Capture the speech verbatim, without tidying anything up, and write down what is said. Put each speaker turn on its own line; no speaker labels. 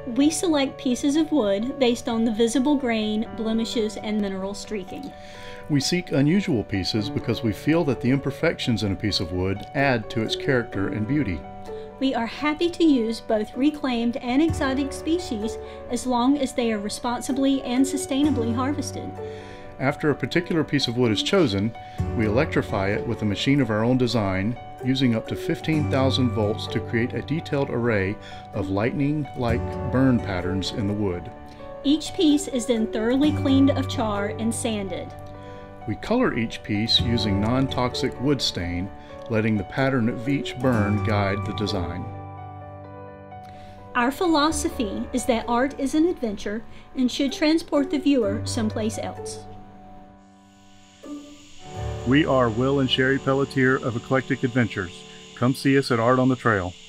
We select pieces of wood based on the visible grain, blemishes, and mineral streaking.
We seek unusual pieces because we feel that the imperfections in a piece of wood add to its character and beauty.
We are happy to use both reclaimed and exotic species as long as they are responsibly and sustainably harvested.
After a particular piece of wood is chosen, we electrify it with a machine of our own design, using up to fifteen thousand volts to create a detailed array of lightning-like burn patterns in the wood.
Each piece is then thoroughly cleaned of char and sanded.
We color each piece using non-toxic wood stain, letting the pattern of each burn guide the design.
Our philosophy is that art is an adventure and should transport the viewer someplace else.
We are Will and Sherry Pelletier of Eclectic Adventures. Come see us at Art on the Trail.